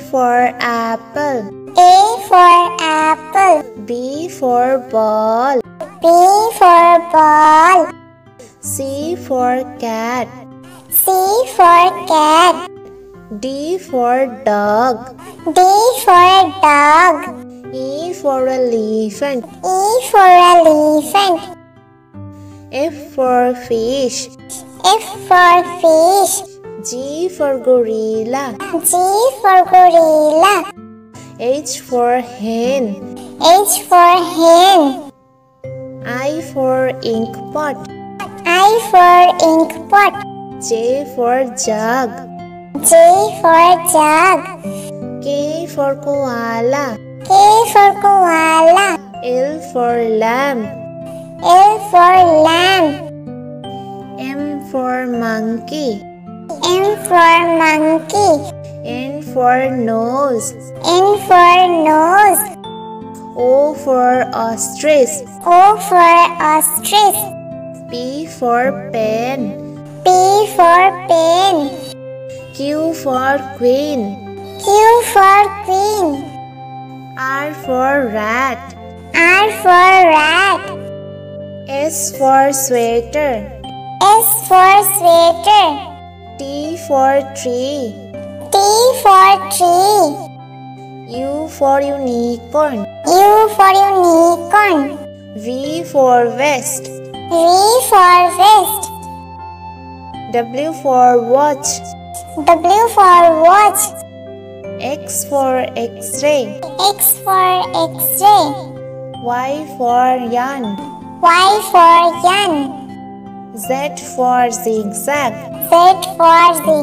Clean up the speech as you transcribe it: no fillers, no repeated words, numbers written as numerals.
for apple. A for apple. B for ball. B for ball. C for cat. C for cat. D for dog. D for dog. E for elephant. E for elephant. F for fish. F for fish. G for gorilla. G for gorilla. H for hen. H for hen. I for ink pot. I for ink pot. J for jug. J for jug. K for koala. K for koala. L for lamb. L for lamb. M for monkey. M for monkey. N for nose. N for nose. O for ostrich. O for ostrich. P for pen. P for pen. Q for queen. Q for queen. R for rat. R for rat. S for sweater. S for sweater. T for tree. T for tree. U for unicorn. U for unicorn. V for vest. V for vest. W for watch. W for watch. X for x-ray. X for x-ray. Y for yarn. Y for yarn. Z for zigzag. Z for